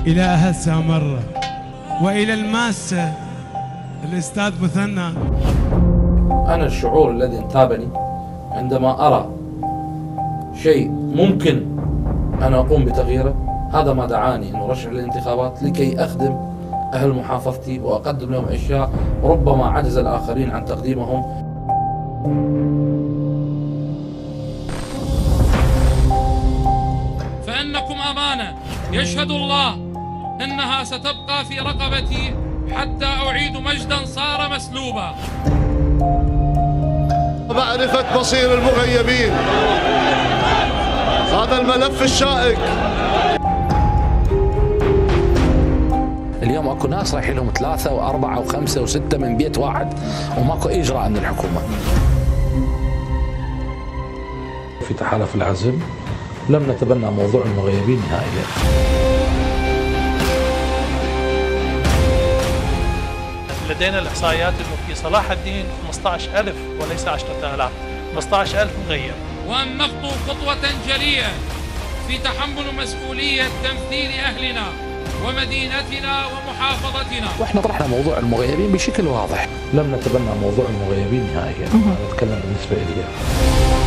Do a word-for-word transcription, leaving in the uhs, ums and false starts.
إلى أهل سامرة وإلى الماسة الأستاذ مثنى. أنا الشعور الذي انتابني عندما أرى شيء ممكن أن أقوم بتغييره، هذا ما دعاني أن أرشح للانتخابات لكي أخدم أهل محافظتي وأقدم لهم أشياء ربما عجز الآخرين عن تقديمهم. فإنكم أمانة يشهد الله إنها ستبقى في رقبتي حتى أعيد مجدا صار مسلوبا. معرفة مصير المغيبين، هذا الملف الشائك. اليوم اكو ناس رايحين لهم ثلاثة وأربعة وخمسة وستة من بيت واحد وماكو أي إجراء من الحكومة. في تحالف العزم لم نتبنى موضوع المغيبين نهائيا. لدينا الإحصائيات أنه في صلاح الدين خمسة عشر ألف وليس عشرة آلاف، خمسة عشر ألف مغيب. وأن نخطو خطوة جريئة في تحمل مسؤولية تمثيل أهلنا ومدينتنا ومحافظتنا. واحنا طرحنا موضوع المغيبين بشكل واضح. لم نتبنى موضوع المغيبين نهائيا. أنا أتكلم بالنسبة لي.